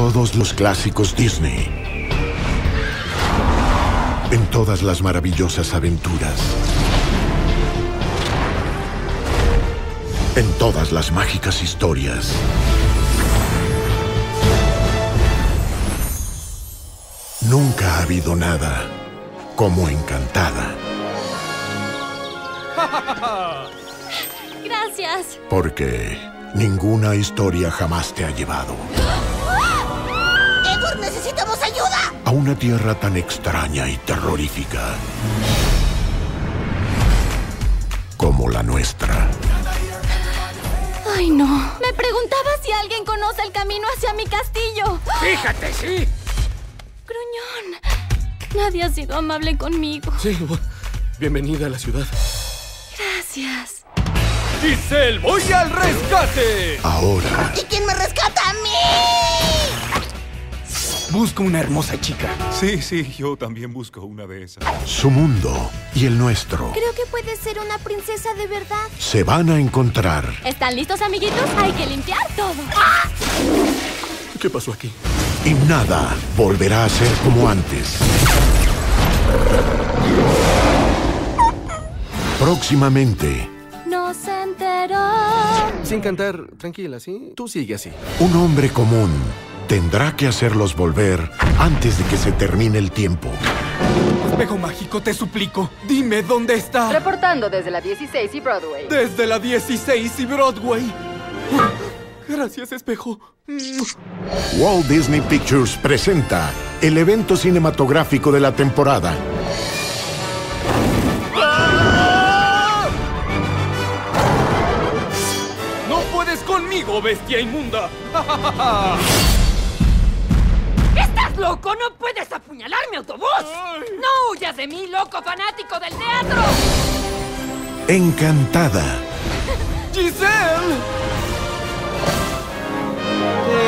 todos los clásicos Disney, en todas las maravillosas aventuras, en todas las mágicas historias. Nunca ha habido nada como Encantada. Gracias. Porque ninguna historia jamás te ha llevado ¡Edward, necesitamos ayuda! a una tierra tan extraña y terrorífica como la nuestra. Ay, no. Me preguntaba si alguien conoce el camino hacia mi castillo. ¡Fíjate, sí! Gruñón. Nadie ha sido amable conmigo. Sí, bienvenida a la ciudad. Gracias. ¡Giselle, voy al rescate! Ahora, ¿Y quién me rescata a mí? Busco una hermosa chica. Sí, yo también busco una de esas. su mundo y el nuestro Creo que puede ser una princesa de verdad. se van a encontrar. ¿Están listos, amiguitos? Hay que limpiar todo. ¿Qué pasó aquí? Y nada volverá a ser como antes. Próximamente, No se enteró. Sin cantar, tranquila, ¿sí? Tú sigue así. un hombre común tendrá que hacerlos volver antes de que se termine el tiempo. Espejo mágico, te suplico. Dime dónde está. Reportando desde la 16 y Broadway. Desde la 16 y Broadway. Gracias, espejo. Walt Disney Pictures presenta el evento cinematográfico de la temporada. ¡No puedes conmigo, bestia inmunda! ¿Estás loco? ¡No puedes apuñalar mi autobús! ¡No huyas de mí, loco fanático del teatro! Encantada. ¡Giselle!